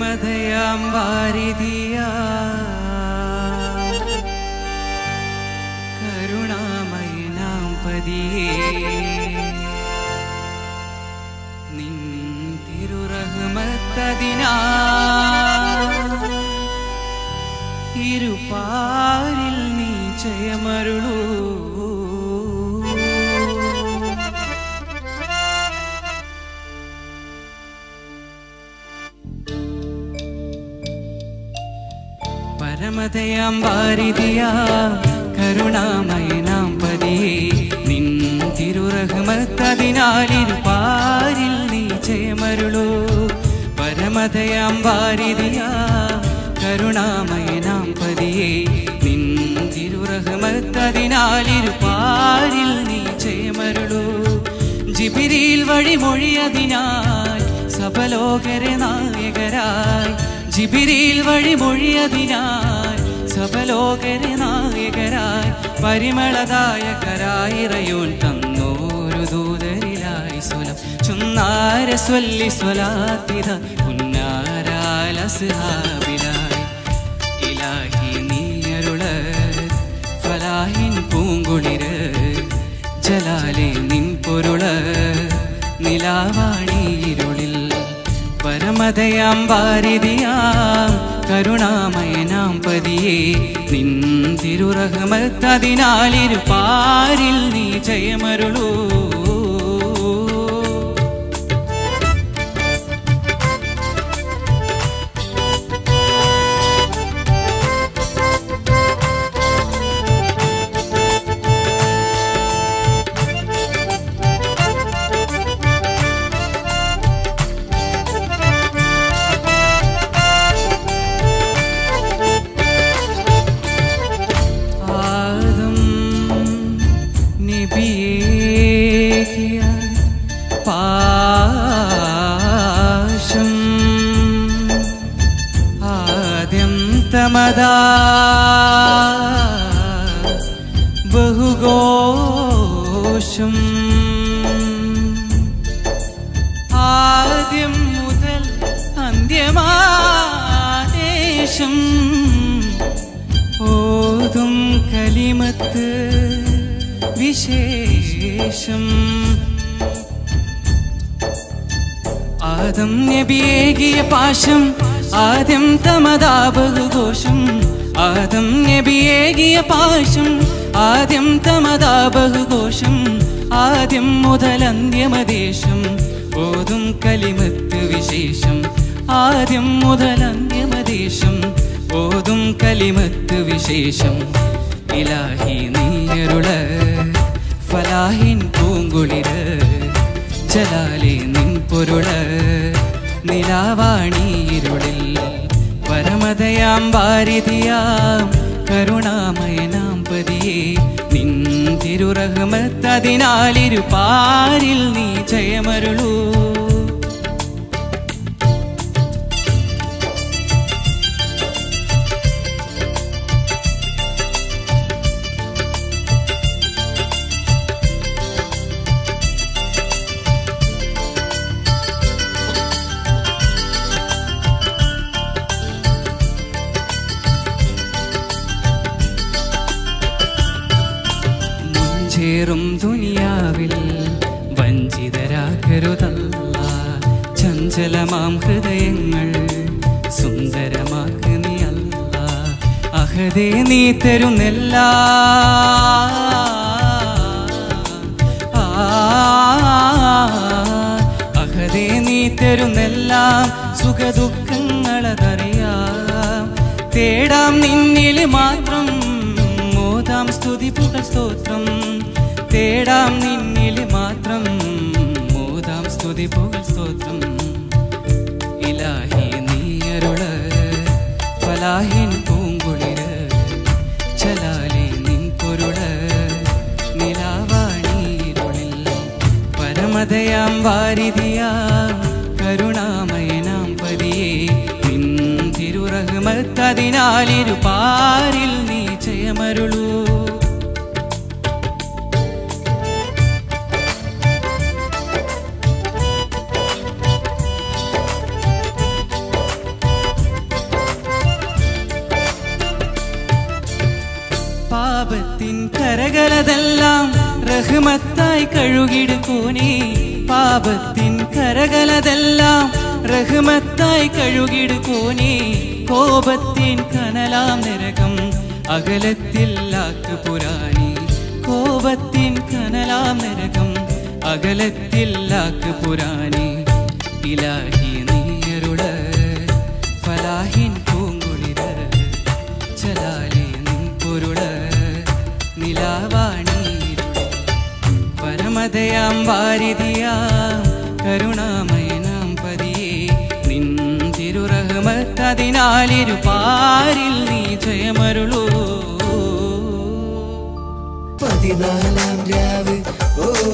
പരമദയാം വാരിധിയാ കരുണാമയനാം പതിയേ നിൻ തിരുറഹ്മത്തതിനാൽ ഇരുപാരിൽ നീ ജയമരുളൂ. പരമദയാം വാരിധിയാ കരുണാമയനാം പതിയേ നിൻ തിരുറഹ്മത്തതിനാൽ ഇരുപാരിൽ നീ ജയമരുളൂ. പരമദയാം വാരിധിയാ കരുണാമയനാം പതിയേ നിൻ തിരുറഹ്മത്തതിനാൽ ഇരുപാരിൽ നീ ജയമരുളൂ. ജിബ്രീൽ വഴിമൊഴിയതിനാൽ സബലോകരെ നായകരായി, ജിബ്രീൽ വഴിമൊഴിയതിനാൽ സബലോകരെ നായകരായി, പരിമളദായകരായി റയോൻ തന്നോരു ദൂതരിലായി സ്വലം ചൊന്നാര സ്വല്ലി സ്വലാത്തിത പുന്നാരാൽ അസ്ഹാബിലായി. ഇലാഹി നീയരുള ഫലാഹിൻ പൂങ്കുളിര് ജലാലെ നിൻ പൊരുള നിലാവാണിയിരുളിൽ. പരമദയാം വാരിധിയാം കരുണാമയനാം പതിയേ നിൻ തിരുറഹ്മത്തതിനാൽ ഇരുപാരിൽ നീ ജയമരുളൂ. പാശം ആദ്യം തമദാ ബഹുഘോഷം ആദ്യം മുതൽ അന്ത്യമാദേശം ഓതും കലിമത്ത് വിശേഷം. ആദം നബിയേകിയ പാശം ആദ്യം തമദാ ബഹുഘോഷം, ആദം നബിയേകിയ പാശം ആദ്യം തമദാ ബഹുഘോഷം, ആദ്യം മുതൽ അന്ത്യമദേശം ഓതും കലിമത്ത് വിശേഷം, ആദ്യം മുതൽ അന്ത്യമദേശം ഓതും കലിമത്ത് വിശേഷം. ഇലാഹി നീയരുള ഫലാഹിൻ പൂങ്കുളിര് ജലാലെ നിൻ പൊരുള നിലാവാണിയിരുളിൽ. പരമദയാം വാരിധിയാം കരുണാമയനാം പതിയേ നിൻ തിരുറഹ്മത്തതിനാൽ ഇരുപാരിൽ നീ ജയമരുളൂ. ചേറും ദുനിയാവിൽ വഞ്ചിതരാക്കരുതല്ല, ചഞ്ചലമാം ഹൃദയങ്ങൾ സുന്ദരമാക്ക് നീ അല്ല. അഹദേ നീ തരുന്നെല്ലാ അഹദേ നീ തരുന്നെല്ലാം സുഖദുഃഖങ്ങളതറിയാം. തേടാം നിന്നിൽ മാത്രം മോദാം സ്തുതി പുകഴ് സ്തോത്രം, തേടാം നിന്നിൽ മാത്രം മോദാം സ്തുതി പുകഴ് സ്തോത്രം. ഇലാഹി നീയരുള ഫലാഹിൻ പൂങ്കുളിര് ജലാലെ നിൻ പൊരുള നിലാവാണിയിരുളിൽ. പരമദയാം വാരിധിയാം കരുണാമയനാം പതിയേ നിൻ തിരുറഹ്മത്തതിനാൽ ഇരുപാരിൽ നീ ജയമരുളൂ. കരകളതെല്ലാം റഹ്മത്തായി കഴുകിടുക്കോനേ പാപത്തിൻ കരകളതെല്ലാം റഹ്മത്തായി കഴുകിടുക്കോനേ കോപത്തിൻ കനലാം നരകം അകലത്തില്ലാക്ക് പുരാണി കോപത്തിൻ കനലാം നരകം അകലത്തില്ലാക്ക് പുരാണി ഇലാഹി നീയരുള ഫലാഹിൻ പൂങ്കുളിര ചലാലി നിൻ പൊരുള നിലാവാണീരുള പരമതയാം വാരിധിയാം കരുണാമയനാം പതിയേ നിൻ തിരുറഹ്മത്തതിനാലിരു പാരിൽ നീ ജയമരുളൂ 14 രാവ് ഓ